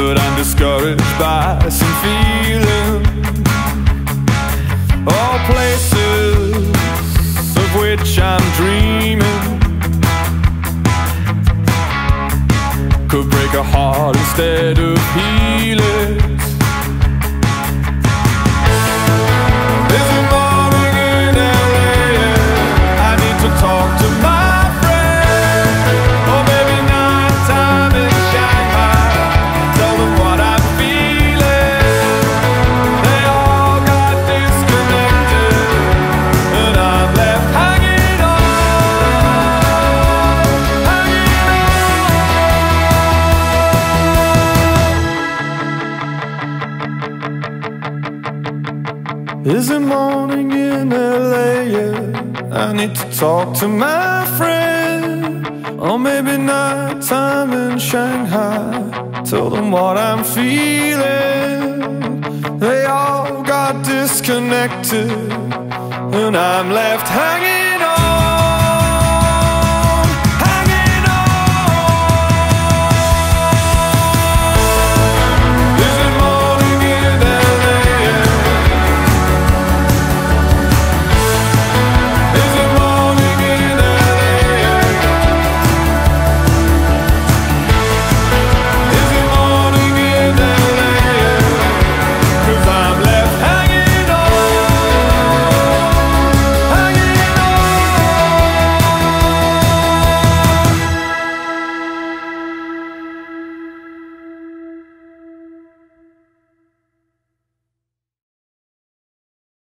but I'm discouraged by some feeling. All places of which I'm dreaming could break a heart instead of heal it. There's a morning in LA, I need to talk to my friend. Or maybe nighttime in Shanghai, tell them what I'm feeling. They all got disconnected, and I'm left hanging on, Is it morning in LA? Yeah, I need to talk to my friend. Or maybe nighttime in Shanghai, tell them what I'm feeling. They all got disconnected, and I'm left hanging